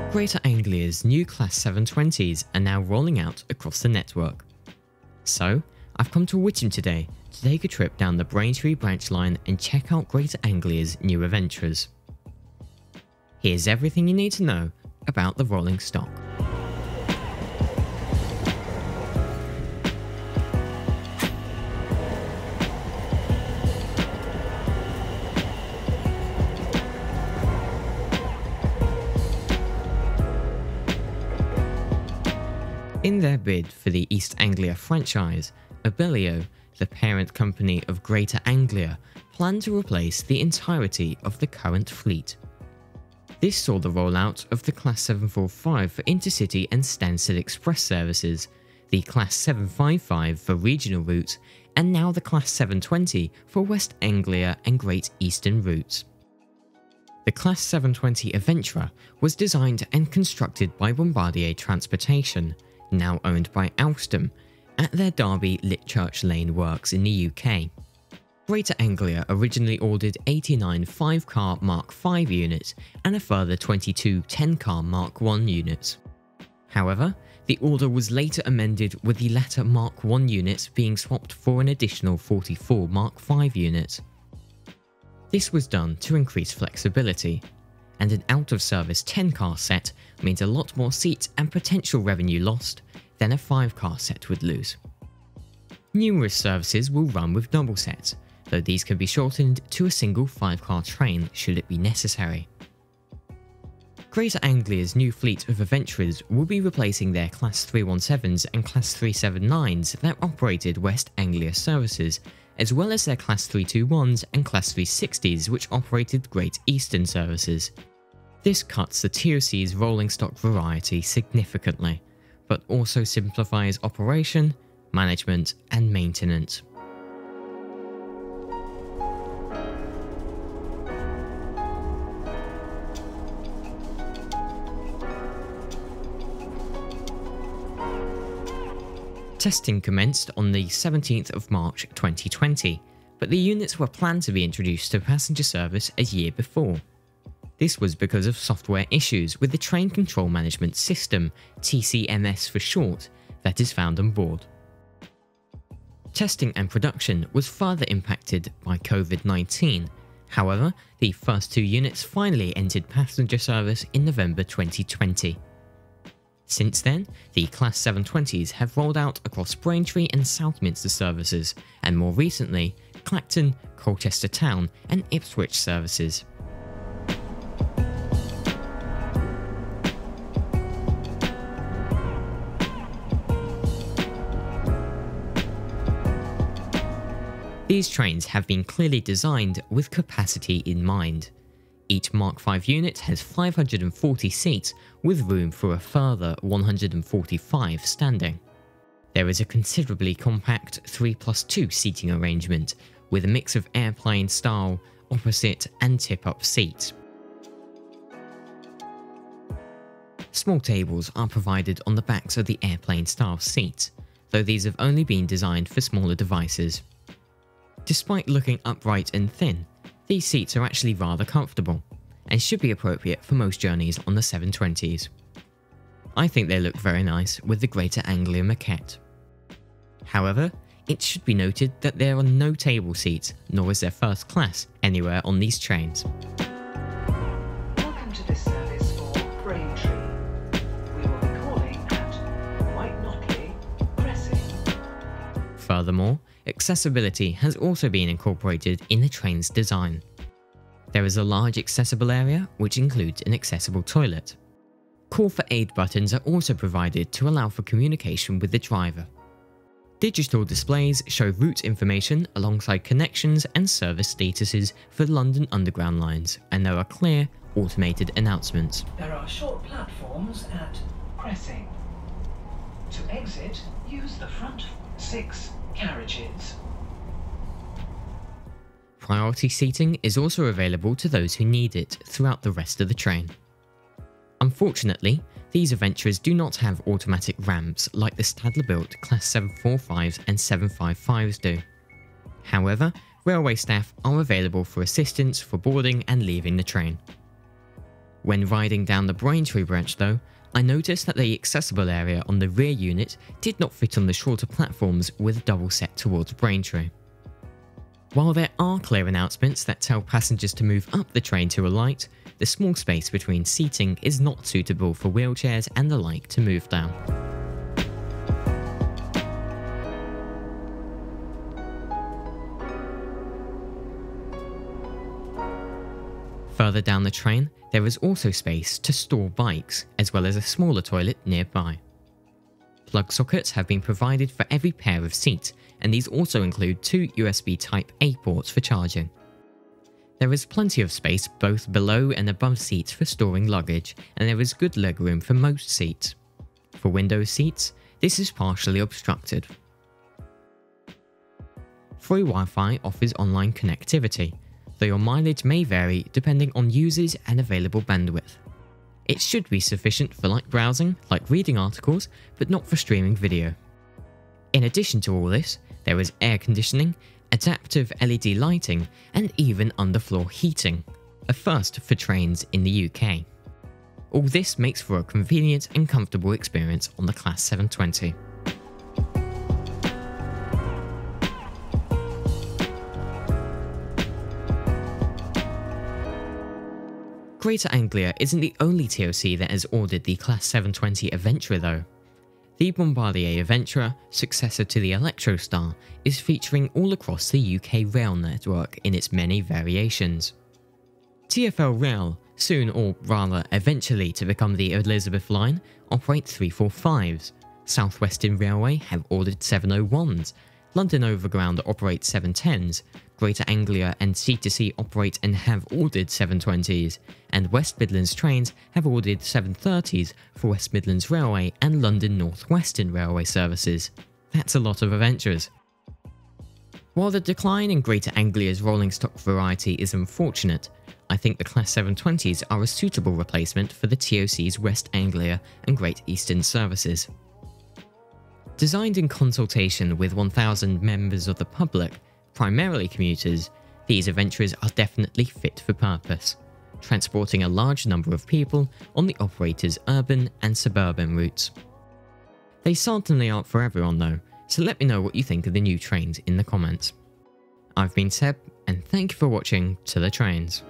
Greater Anglia's new Class 720s are now rolling out across the network. So, I've come to Witham today to take a trip down the Braintree branch line and check out Greater Anglia's new Aventras. Here's everything you need to know about the rolling stock. In their bid for the East Anglia franchise, 𝗤𝗂𝗰𝗁𝗁𝗁, the parent company of Greater Anglia, planned to replace the entirety of the current fleet. This saw the rollout of the Class 745 for intercity and standstill express services, the Class 755 for regional routes, and now the Class 720 for West Anglia and Great Eastern routes. The Class 720 Aventra was designed and constructed by Bombardier Transportation, now owned by Alstom, at their Derby Litchurch Lane Works in the UK. Greater Anglia originally ordered 89 5-car Mark V units and a further 22 10-car Mark I units. However, the order was later amended with the latter Mark I units being swapped for an additional 44 Mark V units. This was done to increase flexibility, and an out-of-service 10-car set means a lot more seats and potential revenue lost than a 5-car set would lose. Numerous services will run with double sets, though these can be shortened to a single 5-car train should it be necessary. Greater Anglia's new fleet of Aventras will be replacing their Class 317s and Class 379s that operated West Anglia services, as well as their Class 321s and Class 360s which operated Great Eastern services. This cuts the 𝗤𝗂𝗁𝗁𝗁𝗁's rolling stock variety significantly, but also simplifies operation, management and maintenance. Testing commenced on the 17th of March 2020, but the units were planned to be introduced to passenger service a year before. This was because of software issues with the Train Control Management System, TCMS for short, that is found on board. Testing and production was further impacted by COVID-19, however, the first 2 units finally entered passenger service in November 2020. Since then, the Class 720s have rolled out across Braintree and Southminster services, and more recently, Clacton, Colchester Town and Ipswich services. These trains have been clearly designed with capacity in mind. Each Mark V unit has 540 seats with room for a further 145 standing. There is a considerably compact 3+2 seating arrangement with a mix of airplane style, opposite and tip-up seats. Small tables are provided on the backs of the airplane style seats, though these have only been designed for smaller devices. Despite looking upright and thin, these seats are actually rather comfortable, and should be appropriate for most journeys on the 720s. I think they look very nice with the Greater Anglia maquette. However, it should be noted that there are no table seats, nor is there first class anywhere on these trains. Welcome to this service for Braintree. We will be calling at 𝗤𝗂𝗂𝗁𝗁𝗁𝗁𝗁. Furthermore, accessibility has also been incorporated in the train's design. There is a large accessible area which includes an accessible toilet. Call for aid buttons are also provided to allow for communication with the driver. Digital displays show route information alongside connections and service statuses for London Underground lines, and there are clear, automated announcements. There are short platforms at Cressing. To exit, use the front 6 carriages. Priority seating is also available to those who need it throughout the rest of the train. Unfortunately, these Aventras do not have automatic ramps like the Stadler-built Class 745s and 755s do. However, railway staff are available for assistance for boarding and leaving the train. When riding down the Braintree branch though, I noticed that the accessible area on the rear unit did not fit on the shorter platforms with a double set towards Braintree. While there are clear announcements that tell passengers to move up the train to alight, the small space between seating is not suitable for wheelchairs and the like to move down. Further down the train, there is also space to store bikes, as well as a smaller toilet nearby. Plug sockets have been provided for every pair of seats, and these also include 2 USB Type-A ports for charging. There is plenty of space both below and above seats for storing luggage, and there is good legroom for most seats. For window seats, this is partially obstructed. Free Wi-Fi offers online connectivity, though your mileage may vary depending on users and available bandwidth. It should be sufficient for light browsing, like reading articles, but not for streaming video. In addition to all this, there is air conditioning, adaptive LED lighting, and even underfloor heating, a first for trains in the UK. All this makes for a convenient and comfortable experience on the Class 720. Greater Anglia isn't the only TOC that has ordered the Class 720 Aventra though. The Bombardier Aventra, successor to the Electrostar, is featuring all across the UK rail network in its many variations. TfL Rail, soon or rather eventually to become the Elizabeth Line, operate 345s. South Western Railway have ordered 701s. London Overground operates 710s. Greater Anglia and C2C operate and have ordered 720s, and West Midlands Trains have ordered 730s for West Midlands Railway and London North Western Railway services. That's a lot of Aventras. While the decline in Greater Anglia's rolling stock variety is unfortunate, I think the Class 720s are a suitable replacement for the TOC's West Anglia and Great Eastern services. Designed in consultation with 1,000 members of the public, primarily commuters, these Aventras are definitely fit for purpose, transporting a large number of people on the operator's urban and suburban routes. They certainly aren't for everyone though, so let me know what you think of the new trains in the comments. I've been Seb, and thank you for watching To The Trains.